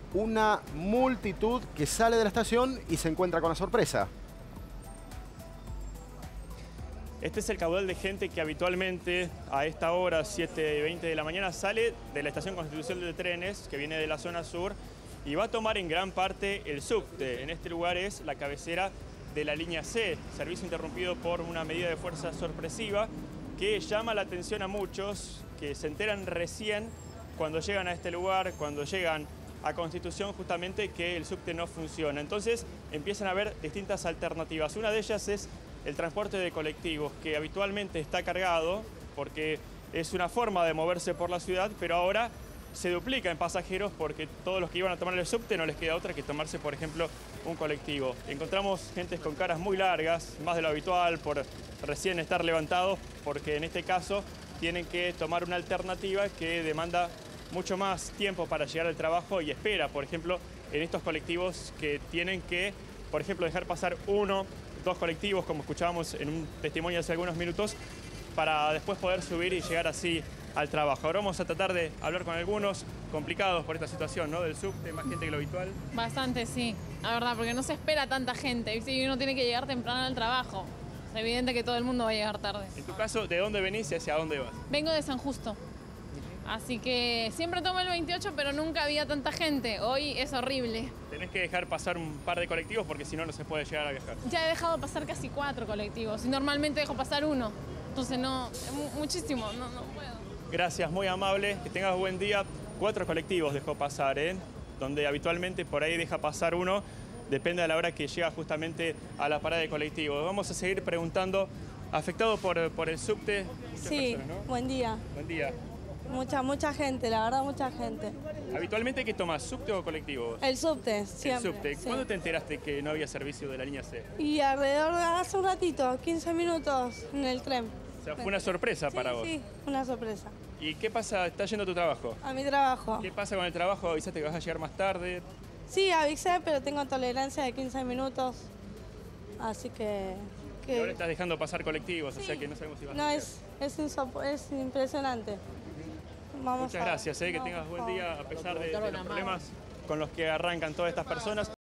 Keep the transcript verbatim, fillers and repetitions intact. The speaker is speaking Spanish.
una multitud que sale de la estación y se encuentra con la sorpresa. Este es el caudal de gente que habitualmente a esta hora, siete y veinte de la mañana, sale de la estación Constitución de Trenes, que viene de la zona sur, y va a tomar en gran parte el subte. En este lugar es la cabecera de la línea C, servicio interrumpido por una medida de fuerza sorpresiva que llama la atención a muchos, que se enteran recién cuando llegan a este lugar, cuando llegan a Constitución, justamente que el subte no funciona. Entonces empiezan a haber distintas alternativas. Una de ellas es el transporte de colectivos, que habitualmente está cargado porque es una forma de moverse por la ciudad, pero ahora se duplica en pasajeros porque todos los que iban a tomar el subte no les queda otra que tomarse, por ejemplo, un colectivo. Encontramos gentes con caras muy largas, más de lo habitual, por recién estar levantados, porque en este caso tienen que tomar una alternativa que demanda mucho más tiempo para llegar al trabajo y espera, por ejemplo, en estos colectivos que tienen que, por ejemplo, dejar pasar uno, dos colectivos, como escuchábamos en un testimonio hace algunos minutos, para después poder subir y llegar así al trabajo. Ahora vamos a tratar de hablar con algunos complicados por esta situación, ¿no? Del subte, más gente que lo habitual. Bastante, sí, la verdad, porque no se espera tanta gente, ¿viste? Y uno tiene que llegar temprano al trabajo. Es evidente que todo el mundo va a llegar tarde. En tu caso, ¿de dónde venís y hacia dónde vas? Vengo de San Justo. Así que siempre tomo el veintiocho, pero nunca había tanta gente. Hoy es horrible. Tenés que dejar pasar un par de colectivos porque si no, no se puede llegar a viajar. Ya he dejado pasar casi cuatro colectivos y normalmente dejo pasar uno. Entonces no, muchísimo, no, no puedo. Gracias, muy amable. Que tengas buen día. Cuatro colectivos dejó pasar, ¿eh? Donde habitualmente por ahí deja pasar uno. Depende de la hora que llega justamente a la parada de colectivos. Vamos a seguir preguntando. Afectado por, por el subte. Sí, personas, ¿no? Buen día. Buen día. Mucha, mucha gente, la verdad, mucha gente. ¿Habitualmente qué tomas, subte o colectivo? El subte, siempre. El subte. Sí. ¿Cuándo te enteraste que no había servicio de la línea C? Y alrededor de hace un ratito, quince minutos en el tren. O sea, fue una sorpresa Sí, para vos. Sí, una sorpresa. ¿Y qué pasa? ¿Estás yendo a tu trabajo? A mi trabajo. ¿Qué pasa con el trabajo? ¿Avisaste que vas a llegar más tarde? Sí, avisé, pero tengo tolerancia de quince minutos. Así que... que... Y ahora estás dejando pasar colectivos, Sí. o sea que no sabemos si vas No, a es, es, insop- es impresionante. Vamos Muchas a- gracias, eh, que no, tengas por buen favor. día a pesar de, de los problemas con los que arrancan todas estas personas.